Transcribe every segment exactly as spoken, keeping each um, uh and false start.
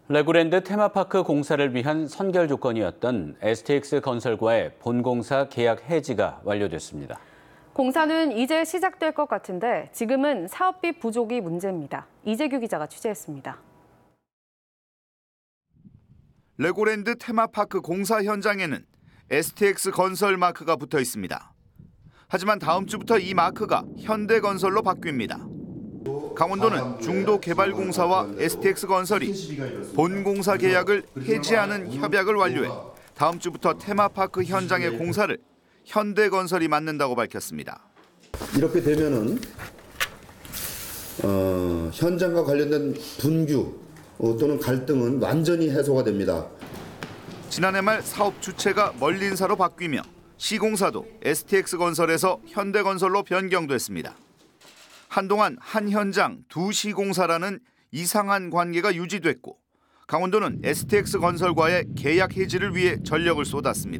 레고랜드 테마파크 공사를 위한 선결 조건이었던 에스티엑스 건설과의 본공사 계약 해지가 완료됐습니다. 공사는 이제 시작될 것 같은데 지금은 사업비 부족이 문제입니다. 이재규 기자가 취재했습니다. 레고랜드 테마파크 공사 현장에는 에스티엑스 건설 마크가 붙어 있습니다. 하지만 다음 주부터 이 마크가 현대건설로 바뀝니다. 강원도는 중도개발공사와 에스티엑스 건설이 본공사 계약을 해지하는 협약을 완료해 다음 주부터 테마파크 현장의 공사를 현대건설이 맡는다고 밝혔습니다. 이렇게 되면은 어, 현장과 관련된 분규 어, 또는 갈등은 완전히 해소가 됩니다. 지난해 말 사업 주체가 멀린사로 바뀌며 시공사도 에스티엑스 건설에서 현대건설로 변경됐습니다. 한동안 한 현장 두 시공사라는 이상한 관계가 유지됐고 강원도는 에스티엑스 건설과의 계약 해지를 위해 전력을 쏟았습니다.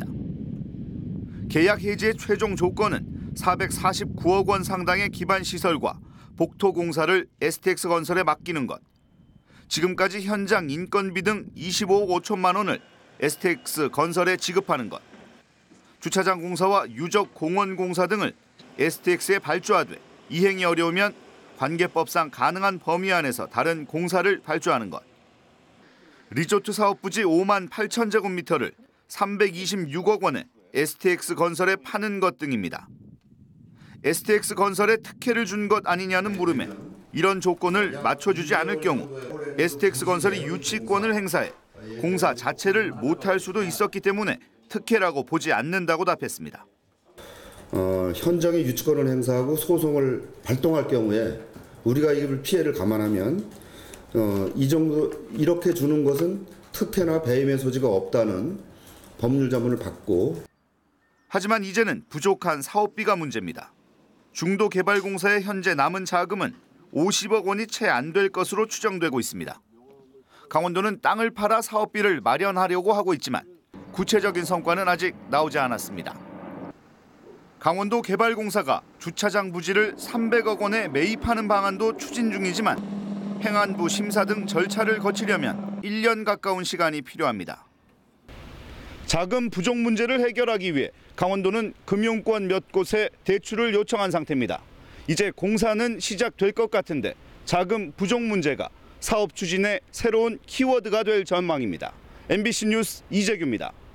계약 해지의 최종 조건은 사백사십구억 원 상당의 기반 시설과 복토 공사를 에스티엑스 건설에 맡기는 것. 지금까지 현장 인건비 등 이십오억 오천만 원을 에스티엑스 건설에 지급하는 것. 주차장 공사와 유적 공원 공사 등을 에스티엑스에 발주하되 이행이 어려우면 관계법상 가능한 범위 안에서 다른 공사를 발주하는 것. 리조트 사업 부지 오만 팔천 제곱미터를 삼백이십육억 원에 에스티엑스 건설에 파는 것 등입니다. 에스티엑스 건설에 특혜를 준 것 아니냐는 물음에 이런 조건을 맞춰주지 않을 경우 에스티엑스 건설이 유치권을 행사해 공사 자체를 못할 수도 있었기 때문에 특혜라고 보지 않는다고 답했습니다. 어, 현장의 유치권을 행사하고 소송을 발동할 경우에 우리가 입을 피해를 감안하면 어, 이 정도 이렇게 주는 것은 특혜나 배임의 소지가 없다는 법률 자문을 받고. 하지만 이제는 부족한 사업비가 문제입니다. 중도개발공사의 현재 남은 자금은 오십억 원이 채 안 될 것으로 추정되고 있습니다. 강원도는 땅을 팔아 사업비를 마련하려고 하고 있지만 구체적인 성과는 아직 나오지 않았습니다. 강원도 개발공사가 주차장 부지를 삼백억 원에 매입하는 방안도 추진 중이지만 행안부 심사 등 절차를 거치려면 일 년 가까운 시간이 필요합니다. 자금 부족 문제를 해결하기 위해 강원도는 금융권 몇 곳에 대출을 요청한 상태입니다. 이제 공사는 시작될 것 같은데 자금 부족 문제가 사업 추진의 새로운 키워드가 될 전망입니다. 엠비씨 뉴스 이재규입니다.